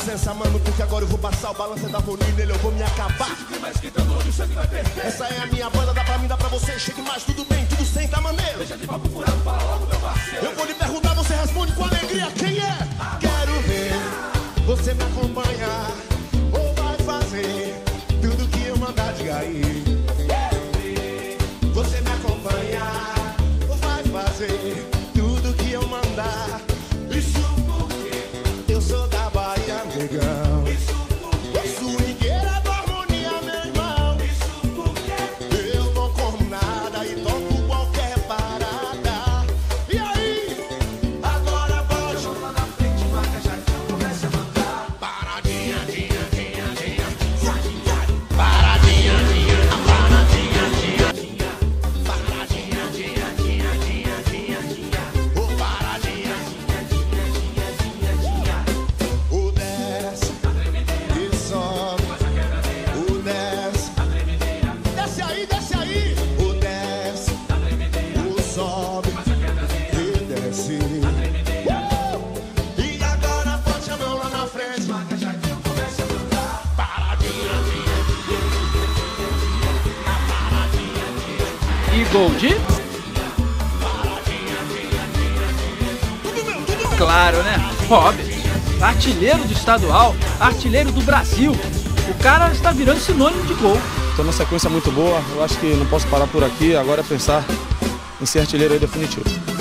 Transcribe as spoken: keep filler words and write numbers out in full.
licença, mano, porque agora eu vou passar o balanço da folia, nele eu vou me acabar. Essa é a minha banda, dá pra mim, dá pra você. Chegue mais, tudo bem, tudo sem, tá maneiro. Deixa de papo furado, fala logo, meu parceiro. Eu vou lhe perguntar, você responde com alegria, quem é? Quero ver você me acompanhar, ou vai fazer tudo que eu mandar, diga aí. Você me acompanhar, ou vai fazer tudo que eu mandar. Isso porque eu sou da Bahia, negão. Isso porque eu sou swingueira da harmonia, meu irmão. Isso porque eu não como nada e toco qualquer parada. E aí? Agora pode lá na frente, marca já que começa a mandar. Paradinha, dinha, dinha, dinha. Paradinha, dinha, paradinha, dinha, dinha. Paradinha, dinha, dinha, dinha, dinha, dinha. Ô, paradinha, dinha, dinha, dinha, dinha, dinha. O desce e sobe. O desce. Desce aí, desce aí. O desce. O sobe. E desce. Uh! E agora bote a mão lá na frente. Marca já que eu começo a mandar. Paradinha, dinha, E gol de? Claro, né? Robert. Artilheiro do estadual, artilheiro do Brasil. O cara está virando sinônimo de gol. Estou numa sequência muito boa, eu acho que não posso parar por aqui, agora é pensar em ser artilheiro aí definitivo.